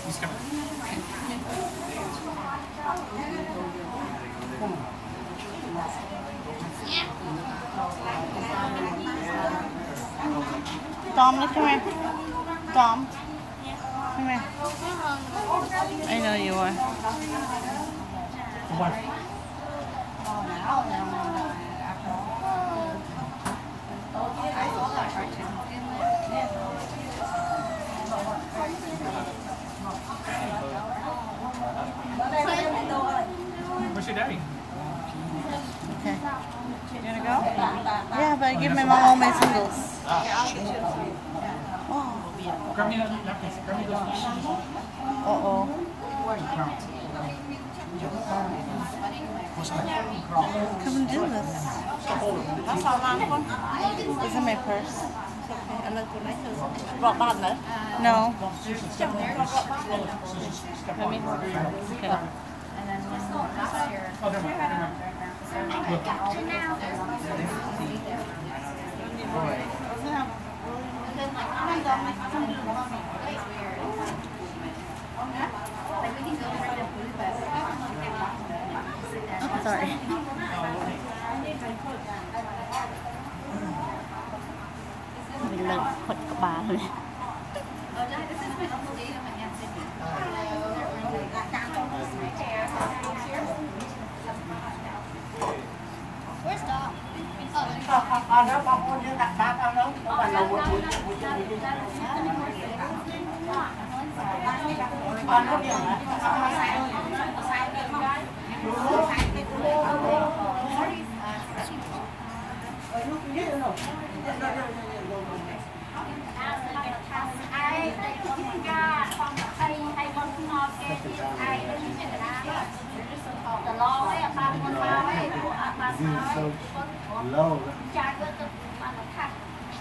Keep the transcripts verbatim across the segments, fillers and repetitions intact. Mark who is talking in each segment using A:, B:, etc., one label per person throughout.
A: He's coming.
B: Tom, look, come here. Tom, come here. I know you are.
A: What? Where's your daddy?
B: Okay. You gonna go? Yeah, but give me my all my singles. Oh.
A: Grab me that napkins. Grab me those napkins.
B: Uh oh. Come and do this. Is in my purse. No. Let me hold it. Okay.
A: Oh, never mind. Never mind.
B: Oh, sorry. Mình lật khuất của bà này.
C: Where's Doc?
D: Ờ nó con con như đặt ba tao nó có bà đầu một buổi buổi buổi ờ nó điều hả?
C: Ai ra phòng hay hay con ngọt cái ai đến chuyện là the law ấy à ba con ba ấy à ba sao
D: lâu
C: cha cứ tự ăn nó khác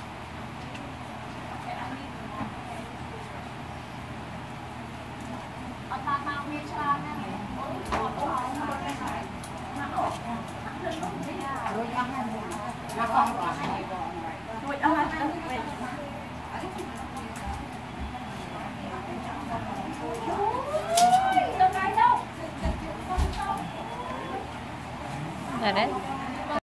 C: ở ba ba nghe cha nè
D: nó con còn
B: That it?